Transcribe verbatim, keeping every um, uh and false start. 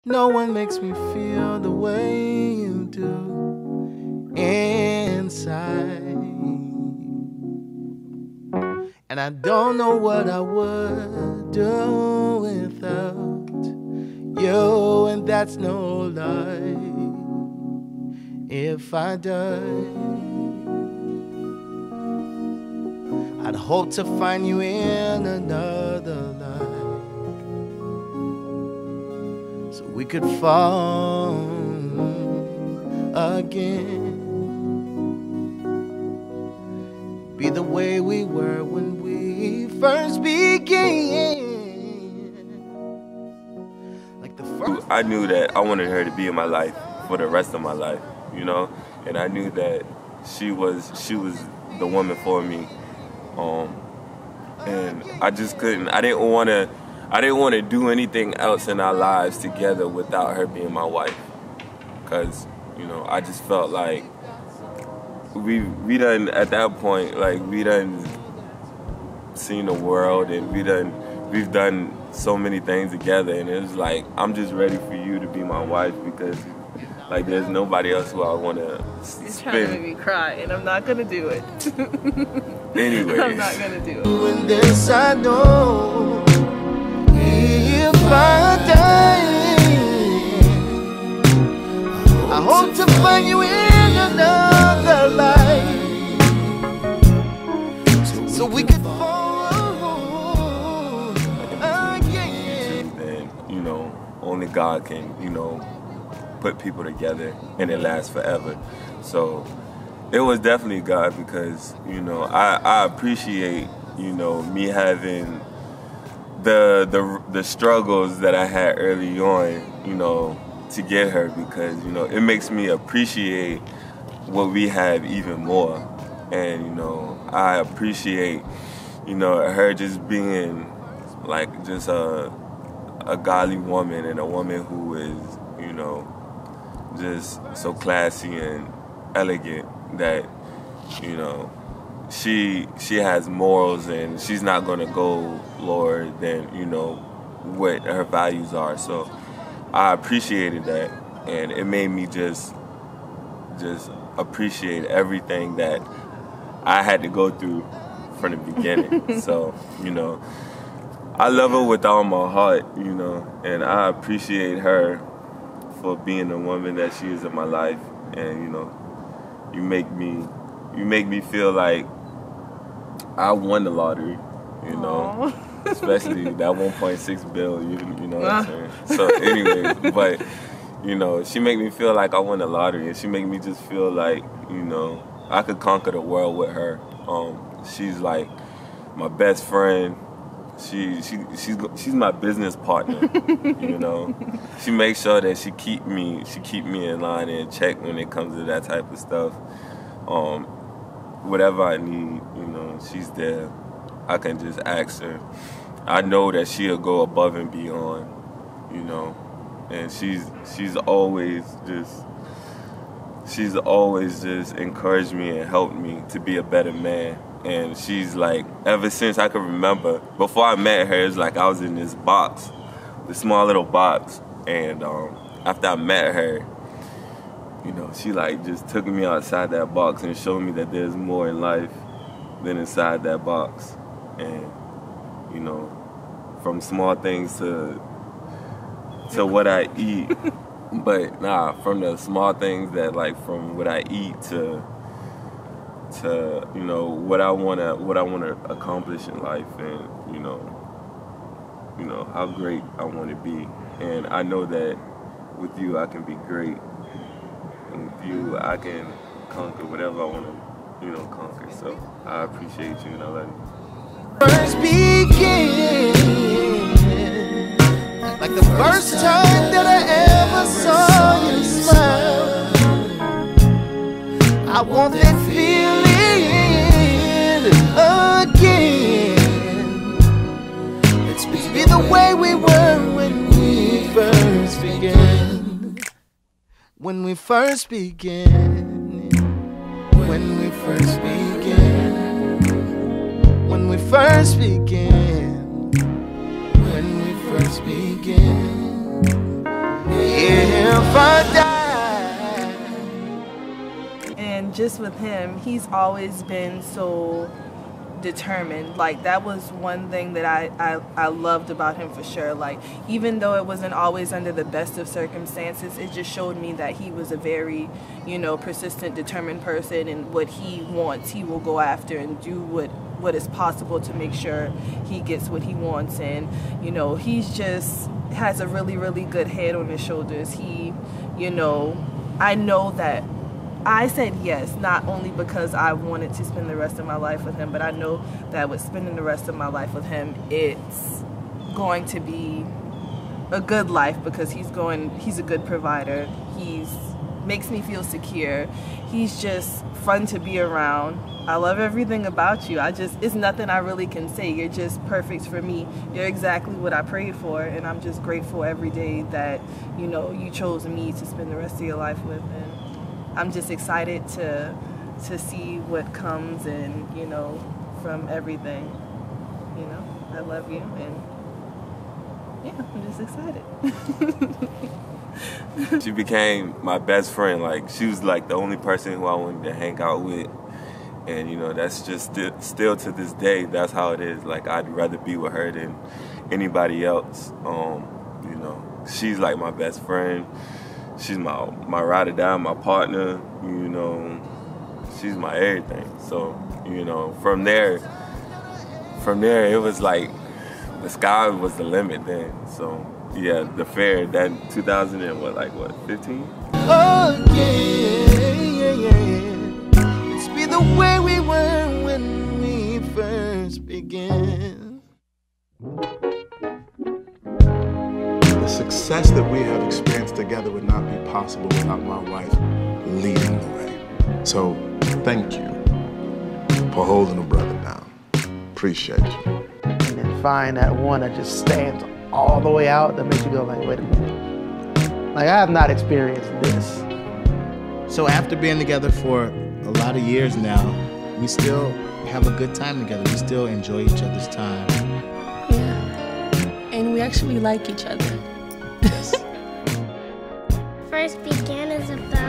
No one makes me feel the way you do inside. And I don't know what I would do without you, and that's no lie. If I die, I'd hope to find you in another life, so we could fall again, be the way we were when we first began. Like the first I knew that I wanted her to be in my life for the rest of my life, you know, and I knew that she was she was the woman for me. Um, and I just couldn't. I didn't want to. I didn't want to do anything else in our lives together without her being my wife, because you know I just felt like we we done at that point, like we done seen the world, and we done we've done so many things together, and it was like I'm just ready for you to be my wife, because like there's nobody else who I want to spend. You're trying to make me cry, and I'm not gonna do it. Anyway, I'm not gonna do it. And this I know, if I die, I hope to find you in another life, so we could fall again. Then you know, only God can, you know, put people together and it lasts forever. So it was definitely God, because you know I, I appreciate, you know, me having the the the struggles that I had early on, you know, to get her, because you know it makes me appreciate what we have even more. And you know I appreciate, you know, her just being like just a a godly woman, and a woman who is, you know, just so classy and elegant, that you know she she has morals, and she's not gonna go lower than, you know, what her values are. So I appreciated that, and it made me just just appreciate everything that I had to go through from the beginning. So you know I love her with all my heart, you know, and I appreciate her for being the woman that she is in my life. And you know, you make me, you make me feel like I won the lottery, you know, Aww. Especially that one point six bill, you, you know what I'm saying? So anyway, but you know, she make me feel like I won the lottery, and she make me just feel like, you know, I could conquer the world with her. Um, she's like my best friend. She she she's she's my business partner, you know. She makes sure that she keep me she keep me in line and check when it comes to that type of stuff. Um, whatever I need, you know, she's there. I can just ask her. I know that she'll go above and beyond, you know. And she's she's always just she's always just encouraged me and helped me to be a better man. And she's like, ever since I can remember, before I met her, it's like I was in this box, this small little box. And um, after I met her, you know, she like just took me outside that box and showed me that there's more in life than inside that box. And, you know, from small things to to what I eat. But nah, from the small things that like from what I eat to to, you know, what I wanna what I wanna accomplish in life, and you know, you know how great I want to be. And I know that with you I can be great, and with you I can conquer whatever I want to, you know, conquer. So I appreciate you, and I love you. First began, like the first time that I ever saw you smile. I want that feeling again. Let's be the way we were when we first began. When we first began. When we first began. When we first began. When we first began. never die. And just with him, he's always been so determined. Like, that was one thing that I, I, I loved about him for sure. Like, even though it wasn't always under the best of circumstances, it just showed me that he was a very, you know, persistent, determined person, and what he wants, he will go after and do what, what is possible to make sure he gets what he wants. And, you know, he's just has a really, really good head on his shoulders. He, you know, I know that I said yes, not only because I wanted to spend the rest of my life with him, but I know that with spending the rest of my life with him, it's going to be a good life, because he's going, he's a good provider. He's makes me feel secure. He's just fun to be around. I love everything about you. I just, it's nothing I really can say. You're just perfect for me. You're exactly what I prayed for, and I'm just grateful every day that, you know, you chose me to spend the rest of your life with. And I'm just excited to to see what comes, and, you know, from everything. You know, I love you, and yeah, I'm just excited. She became my best friend. Like, she was like the only person who I wanted to hang out with, and, you know, that's just st still to this day, that's how it is. Like, I'd rather be with her than anybody else. Um, you know, she's like my best friend. She's my my ride or die, my partner, you know. She's my everything. So, you know, from there, from there, it was like the sky was the limit then. So, yeah, the fair, that two thousand and what, like what, fifteen? Oh yeah, yeah, yeah. Let's be the way we were when we first began. The success that we have experienced together would not be possible without my wife leading the way. So, thank you for holding a brother down. Appreciate you. And then find that one that just stands all the way out, that makes you go like, wait a minute. Like, I have not experienced this. So after being together for a lot of years now, we still have a good time together. We still enjoy each other's time. Yeah. And we actually like each other. Yes. First began as a